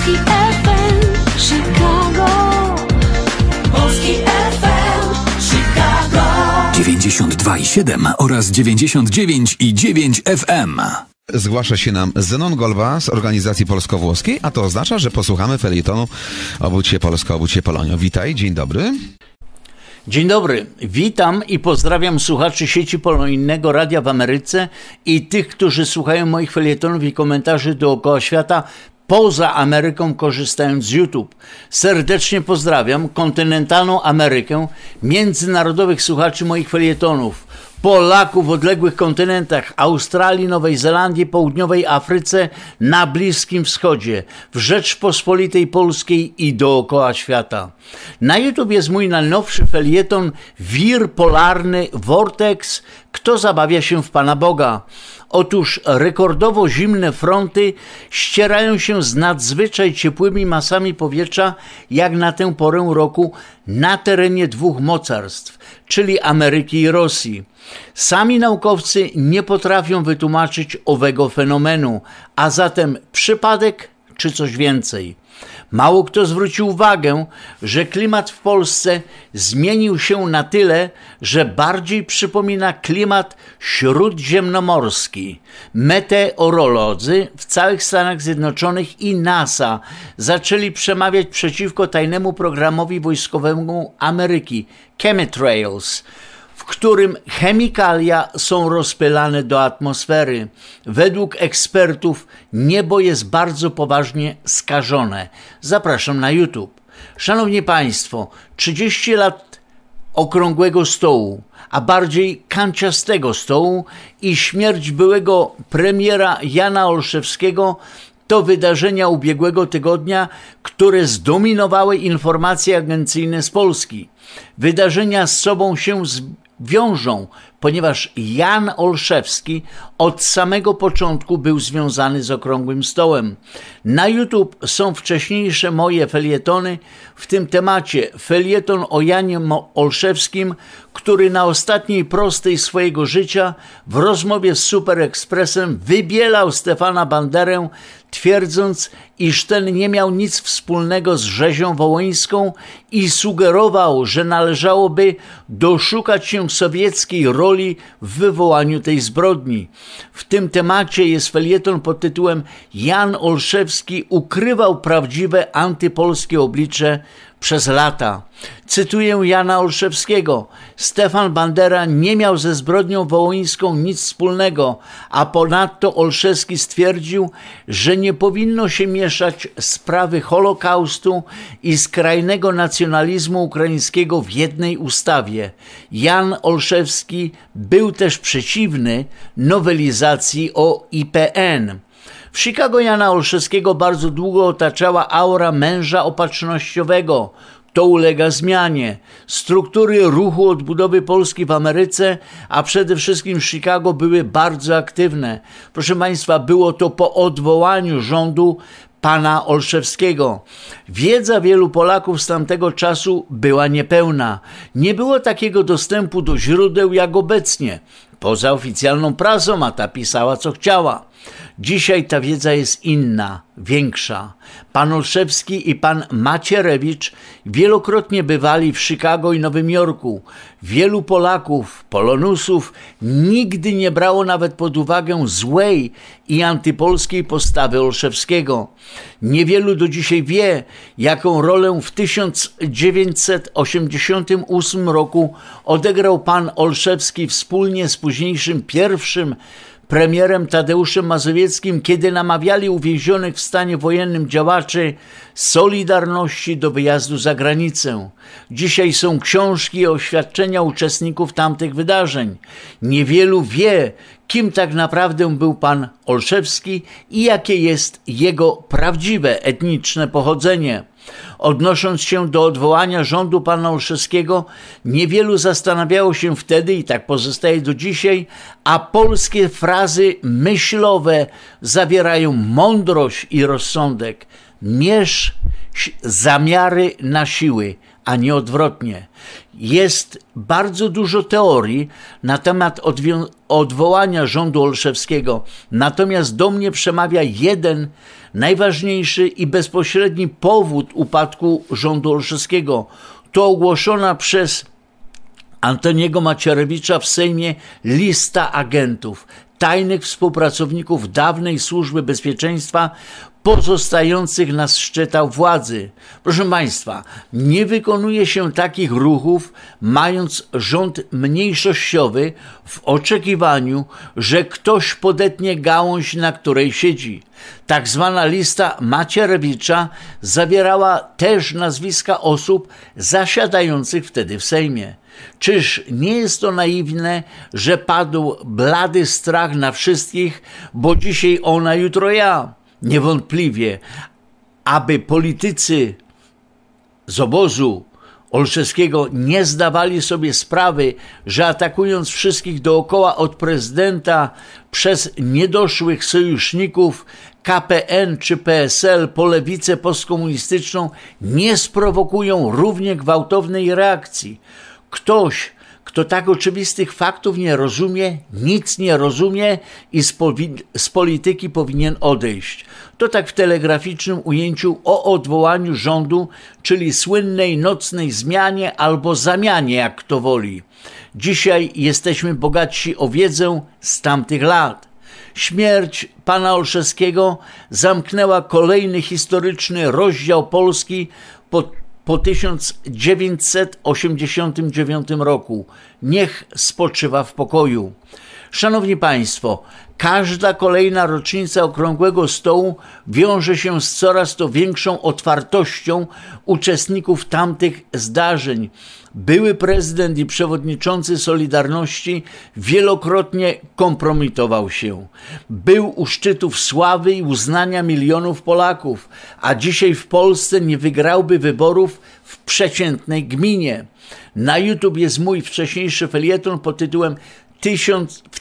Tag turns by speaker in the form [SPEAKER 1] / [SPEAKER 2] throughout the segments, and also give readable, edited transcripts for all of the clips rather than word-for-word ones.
[SPEAKER 1] Polski FM Chicago. Polski FM Chicago
[SPEAKER 2] 92,7 oraz 99,9 FM.
[SPEAKER 3] Zgłasza się nam Zenon Golba z organizacji polsko-włoskiej, a to oznacza, że posłuchamy felietonu Obudź się Polsko, obudź się Polonio. Witaj, dzień dobry.
[SPEAKER 4] Dzień dobry, witam i pozdrawiam słuchaczy sieci polonijnego radia w Ameryce i tych, którzy słuchają moich felietonów i komentarzy dookoła świata poza Ameryką, korzystając z YouTube. Serdecznie pozdrawiam kontynentalną Amerykę, międzynarodowych słuchaczy moich felietonów, Polaków w odległych kontynentach, Australii, Nowej Zelandii, Południowej Afryce, na Bliskim Wschodzie, w Rzeczpospolitej Polskiej i dookoła świata. Na YouTube jest mój najnowszy felieton Wir Polarny Vortex. Kto zabawia się w Pana Boga? Otóż rekordowo zimne fronty ścierają się z nadzwyczaj ciepłymi masami powietrza, jak na tę porę roku, na terenie dwóch mocarstw, czyli Ameryki i Rosji. Sami naukowcy nie potrafią wytłumaczyć owego fenomenu, a zatem przypadek czy coś więcej. Mało kto zwrócił uwagę, że klimat w Polsce zmienił się na tyle, że bardziej przypomina klimat śródziemnomorski. Meteorolodzy w całych Stanach Zjednoczonych i NASA zaczęli przemawiać przeciwko tajnemu programowi wojskowemu Ameryki, Chemtrails, w którym chemikalia są rozpylane do atmosfery. Według ekspertów niebo jest bardzo poważnie skażone. Zapraszam na YouTube. Szanowni Państwo, 30 lat okrągłego stołu, a bardziej kanciastego stołu i śmierć byłego premiera Jana Olszewskiego to wydarzenia ubiegłego tygodnia, które zdominowały informacje agencyjne z Polski. Wydarzenia z sobą się wiążą, ponieważ Jan Olszewski od samego początku był związany z Okrągłym Stołem. Na YouTube są wcześniejsze moje felietony w tym temacie. Felieton o Janie Olszewskim, który na ostatniej prostej swojego życia w rozmowie z Super Expressem wybielał Stefana Banderę, twierdząc, iż ten nie miał nic wspólnego z rzezią wołyńską i sugerował, że należałoby doszukać się sowieckiej roli w wywołaniu tej zbrodni. W tym temacie jest felieton pod tytułem Jan Olszewski ukrywał prawdziwe antypolskie oblicze przez lata. Cytuję Jana Olszewskiego. Stefan Bandera nie miał ze zbrodnią wołyńską nic wspólnego, a ponadto Olszewski stwierdził, że nie powinno się mieszać sprawy Holokaustu i skrajnego nacjonalizmu ukraińskiego w jednej ustawie. Jan Olszewski był też przeciwny nowelizacji o IPN. W Chicago Jana Olszewskiego bardzo długo otaczała aura męża opatrznościowego. To ulega zmianie. Struktury ruchu odbudowy Polski w Ameryce, a przede wszystkim w Chicago, były bardzo aktywne. Proszę Państwa, było to po odwołaniu rządu pana Olszewskiego. Wiedza wielu Polaków z tamtego czasu była niepełna. Nie było takiego dostępu do źródeł jak obecnie. Poza oficjalną prasą, a ta pisała co chciała. Dzisiaj ta wiedza jest inna, większa. Pan Olszewski i pan Macierewicz wielokrotnie bywali w Chicago i Nowym Jorku. Wielu Polaków, polonusów nigdy nie brało nawet pod uwagę złej i antypolskiej postawy Olszewskiego. Niewielu do dzisiaj wie, jaką rolę w 1988 roku odegrał pan Olszewski wspólnie z późniejszym pierwszym premierem Tadeuszem Mazowieckim, kiedy namawiali uwięzionych w stanie wojennym działaczy Solidarności do wyjazdu za granicę. Dzisiaj są książki i oświadczenia uczestników tamtych wydarzeń. Niewielu wie, kim tak naprawdę był pan Olszewski i jakie jest jego prawdziwe etniczne pochodzenie. Odnosząc się do odwołania rządu pana Olszewskiego, niewielu zastanawiało się wtedy, i tak pozostaje do dzisiaj, a polskie frazy myślowe zawierają mądrość i rozsądek. Mierz zamiary na siły, a nie odwrotnie. Jest bardzo dużo teorii na temat odwołania rządu Olszewskiego, natomiast do mnie przemawia jeden najważniejszy i bezpośredni powód upadku rządu Olszewskiego. To ogłoszona przez Antoniego Macierewicza w Sejmie lista agentów, tajnych współpracowników dawnej Służby Bezpieczeństwa pozostających na szczytach władzy. Proszę Państwa, nie wykonuje się takich ruchów, mając rząd mniejszościowy w oczekiwaniu, że ktoś podetnie gałąź, na której siedzi. Tak zwana lista Macierewicza zawierała też nazwiska osób zasiadających wtedy w Sejmie. Czyż nie jest to naiwne, że padł blady strach na wszystkich, bo dzisiaj ona, jutro ja? Niewątpliwie, aby politycy z obozu Olszewskiego nie zdawali sobie sprawy, że atakując wszystkich dookoła od prezydenta przez niedoszłych sojuszników KPN czy PSL po lewicę postkomunistyczną nie sprowokują równie gwałtownej reakcji. Ktoś, kto tak oczywistych faktów nie rozumie, nic nie rozumie i z polityki powinien odejść. To tak w telegraficznym ujęciu o odwołaniu rządu, czyli słynnej nocnej zmianie albo zamianie, jak kto woli. Dzisiaj jesteśmy bogatsi o wiedzę z tamtych lat. Śmierć pana Olszewskiego zamknęła kolejny historyczny rozdział Polski po 1989 roku. Niech spoczywa w pokoju. Szanowni Państwo, każda kolejna rocznica Okrągłego Stołu wiąże się z coraz to większą otwartością uczestników tamtych zdarzeń. Były prezydent i przewodniczący Solidarności wielokrotnie kompromitował się. Był u szczytów sławy i uznania milionów Polaków, a dzisiaj w Polsce nie wygrałby wyborów w przeciętnej gminie. Na YouTube jest mój wcześniejszy felieton pod tytułem w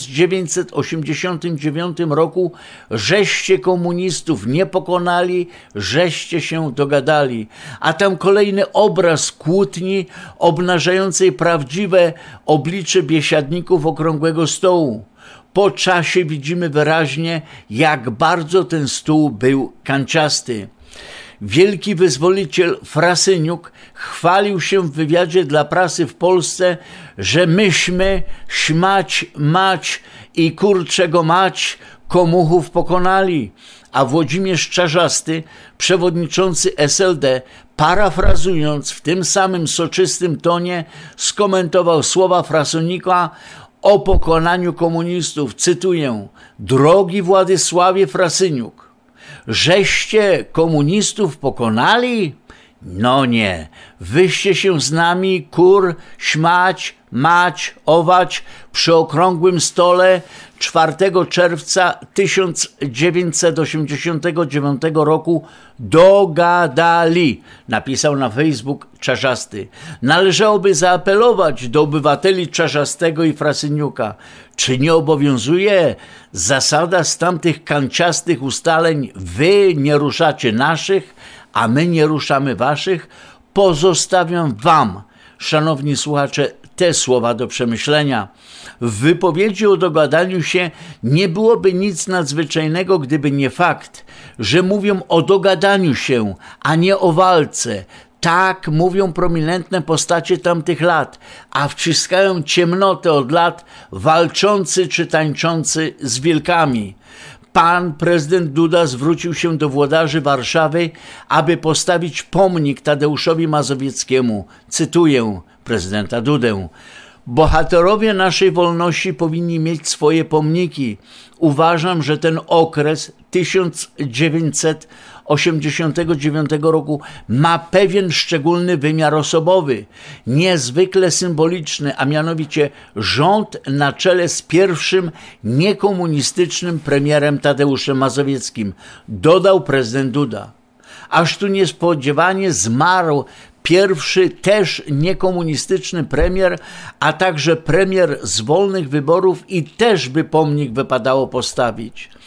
[SPEAKER 4] 1989 roku żeście komunistów nie pokonali, żeście się dogadali. A tam kolejny obraz kłótni obnażającej prawdziwe oblicze biesiadników Okrągłego Stołu. Po czasie widzimy wyraźnie, jak bardzo ten stół był kanciasty. Wielki wyzwoliciel Frasyniuk chwalił się w wywiadzie dla prasy w Polsce, że myśmy, śmać, mać i kurczego mać, komuchów pokonali. A Włodzimierz Czarzasty, przewodniczący SLD, parafrazując w tym samym soczystym tonie, skomentował słowa Frasyniuka o pokonaniu komunistów. Cytuję: drogi Władysławie Frasyniuk, żeście komunistów pokonali? No nie, wyście się z nami, kur, śmać, mać, ować, przy okrągłym stole 4 czerwca 1989 roku dogadali, napisał na Facebook Czarzasty. Należałoby zaapelować do obywateli Czarzastego i Frasyniuka. Czy nie obowiązuje zasada z tamtych kanciastych ustaleń: wy nie ruszacie naszych, a my nie ruszamy waszych? Pozostawiam wam, szanowni słuchacze, te słowa do przemyślenia. W wypowiedzi o dogadaniu się nie byłoby nic nadzwyczajnego, gdyby nie fakt, że mówią o dogadaniu się, a nie o walce. Tak mówią prominentne postacie tamtych lat, a wciskają ciemnotę od lat walczący czy tańczący z wilkami. Pan prezydent Duda zwrócił się do włodarzy Warszawy, aby postawić pomnik Tadeuszowi Mazowieckiemu. Cytuję prezydenta Dudę: bohaterowie naszej wolności powinni mieć swoje pomniki. Uważam, że ten okres 1989 roku ma pewien szczególny wymiar osobowy, niezwykle symboliczny, a mianowicie rząd na czele z pierwszym niekomunistycznym premierem Tadeuszem Mazowieckim, dodał prezydent Duda. Aż tu niespodziewanie zmarł pierwszy też niekomunistyczny premier, a także premier z wolnych wyborów i też by pomnik wypadało postawić.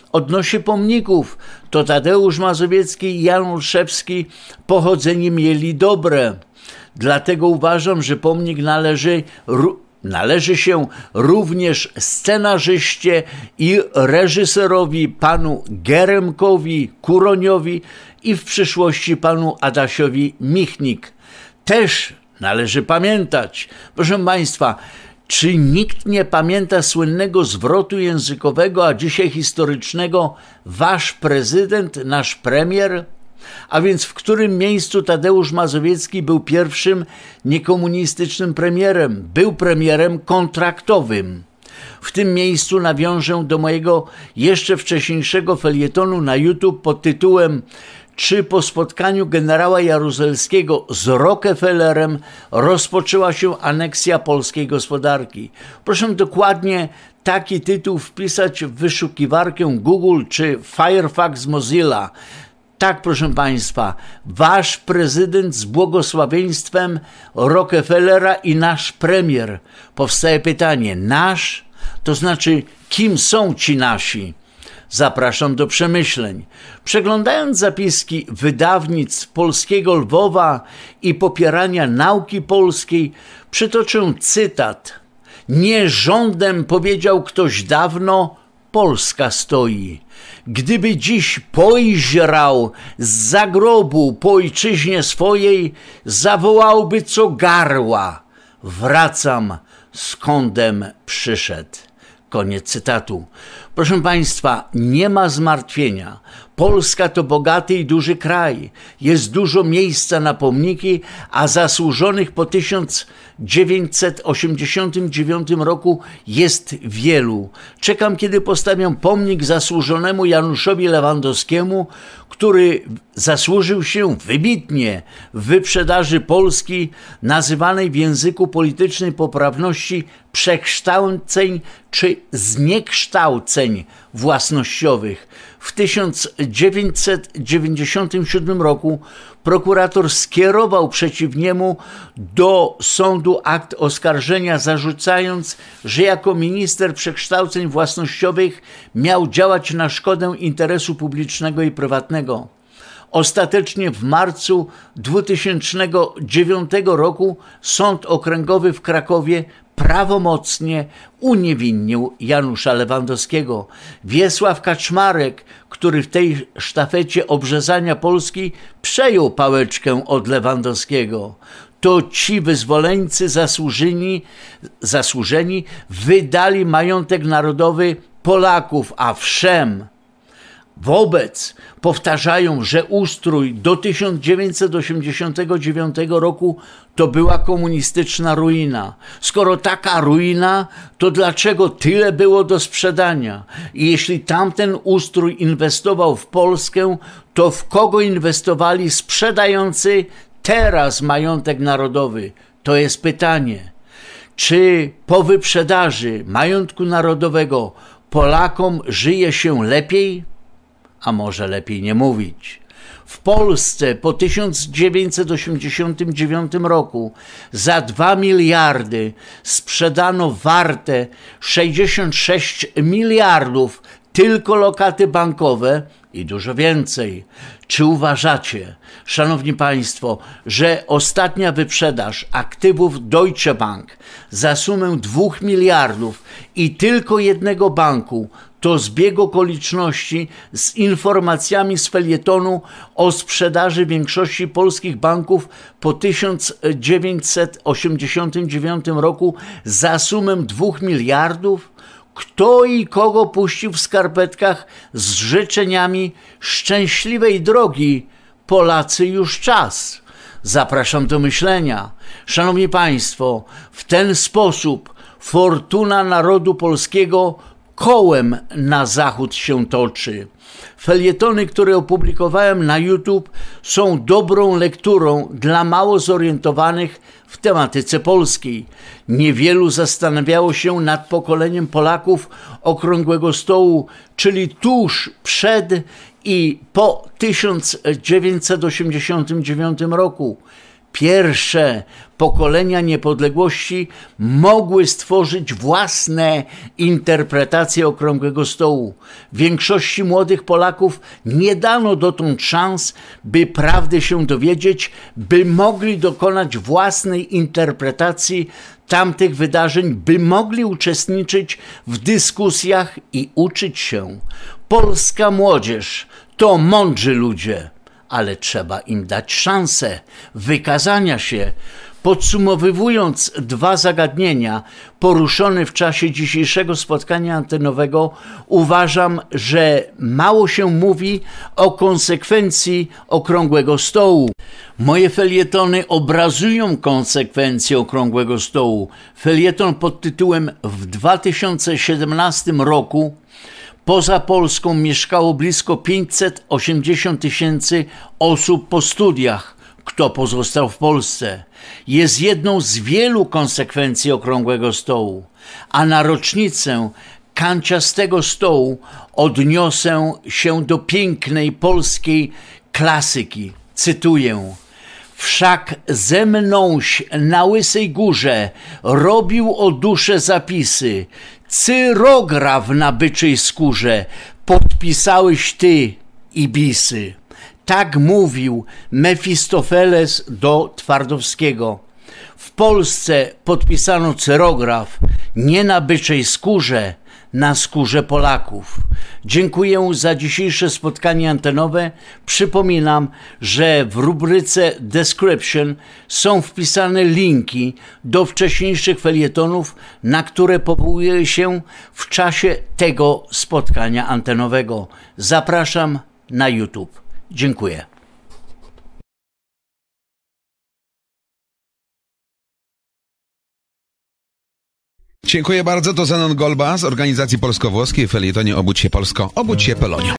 [SPEAKER 4] Odnośnie pomników, to Tadeusz Mazowiecki i Jan Olszewski pochodzenie mieli dobre. Dlatego uważam, że pomnik należy się również scenarzyście i reżyserowi panu Geremkowi Kuroniowi i w przyszłości panu Adasiowi Michnik. Też należy pamiętać, proszę Państwa, czy nikt nie pamięta słynnego zwrotu językowego, a dzisiaj historycznego: wasz prezydent, nasz premier? A więc w którym miejscu Tadeusz Mazowiecki był pierwszym niekomunistycznym premierem? Był premierem kontraktowym. W tym miejscu nawiążę do mojego jeszcze wcześniejszego felietonu na YouTube pod tytułem czy po spotkaniu generała Jaruzelskiego z Rockefellerem rozpoczęła się aneksja polskiej gospodarki. Proszę dokładnie taki tytuł wpisać w wyszukiwarkę Google czy Firefox Mozilla. Tak, proszę Państwa, wasz prezydent z błogosławieństwem Rockefellera i nasz premier. Powstaje pytanie, nasz? To znaczy, kim są ci nasi? Zapraszam do przemyśleń. Przeglądając zapiski wydawnictw Polskiego Lwowa i popierania nauki polskiej, przytoczę cytat. Nie rządem, powiedział ktoś dawno, Polska stoi. Gdyby dziś pojrzał z zagrobu po ojczyźnie swojej, zawołałby co garła. Wracam, skądem przyszedł. Koniec cytatu. Proszę Państwa, nie ma zmartwienia. Polska to bogaty i duży kraj. Jest dużo miejsca na pomniki, a zasłużonych po 1989 roku jest wielu. Czekam, kiedy postawią pomnik zasłużonemu Januszowi Lewandowskiemu, który zasłużył się wybitnie w wyprzedaży Polski, nazywanej w języku politycznej poprawności przekształceń czy zniekształceń własnościowych. W 1997 roku prokurator skierował przeciw niemu do sądu akt oskarżenia, zarzucając, że jako minister przekształceń własnościowych miał działać na szkodę interesu publicznego i prywatnego. Ostatecznie w marcu 2009 roku Sąd Okręgowy w Krakowie prawomocnie uniewinnił Janusza Lewandowskiego. Wiesław Kaczmarek, który w tej sztafecie obrzezania Polski przejął pałeczkę od Lewandowskiego. To ci wyzwoleńcy zasłużeni wydali majątek narodowy Polaków, a wszem wobec powtarzają, że ustrój do 1989 roku to była komunistyczna ruina. Skoro taka ruina, to dlaczego tyle było do sprzedania? I jeśli tamten ustrój inwestował w Polskę, to w kogo inwestowali sprzedający teraz majątek narodowy? To jest pytanie. Czy po wyprzedaży majątku narodowego Polakom żyje się lepiej? A może lepiej nie mówić. W Polsce po 1989 roku za 2 miliardy sprzedano warte 66 miliardów tylko lokaty bankowe i dużo więcej. Czy uważacie, szanowni państwo, że ostatnia wyprzedaż aktywów Deutsche Bank za sumę 2 miliardów i tylko jednego banku to zbieg okoliczności z informacjami z felietonu o sprzedaży większości polskich banków po 1989 roku za sumę 2 miliardów? Kto i kogo puścił w skarpetkach z życzeniami szczęśliwej drogi? Polacy, już czas. Zapraszam do myślenia. Szanowni państwo, w ten sposób fortuna narodu polskiego kołem na zachód się toczy. Felietony, które opublikowałem na YouTube, są dobrą lekturą dla mało zorientowanych w tematyce polskiej. Niewielu zastanawiało się nad pokoleniem Polaków Okrągłego Stołu, czyli tuż przed i po 1989 roku. pierwsze pokolenia niepodległości mogły stworzyć własne interpretacje Okrągłego Stołu. Większości młodych Polaków nie dano dotąd szans, by prawdy się dowiedzieć, by mogli dokonać własnej interpretacji tamtych wydarzeń, by mogli uczestniczyć w dyskusjach i uczyć się. Polska młodzież to mądrzy ludzie, ale trzeba im dać szansę wykazania się. Podsumowując dwa zagadnienia poruszone w czasie dzisiejszego spotkania antenowego, uważam, że mało się mówi o konsekwencji Okrągłego Stołu. Moje felietony obrazują konsekwencje Okrągłego Stołu. Felieton pod tytułem W 2017 roku poza Polską mieszkało blisko 580 000 osób po studiach. Kto pozostał w Polsce? Jest jedną z wielu konsekwencji Okrągłego Stołu. A na rocznicę kanciastego stołu odniosę się do pięknej polskiej klasyki. Cytuję: Wszak ze mnoś na Łysej Górze robił o duszę zapisy, cyrograf na byczej skórze podpisałeś ty, Ibisy. Tak mówił Mefistofeles do Twardowskiego. W Polsce podpisano cyrograf nie na byczej skórze, na skórze Polaków. Dziękuję za dzisiejsze spotkanie antenowe. Przypominam, że w rubryce Description są wpisane linki do wcześniejszych felietonów, na które powołuję się w czasie tego spotkania antenowego. Zapraszam na YouTube. Dziękuję.
[SPEAKER 3] Dziękuję bardzo. To Zenon Golba z organizacji polsko-włoskiej w felietonie Obudź się Polsko, Obudź się Polonio.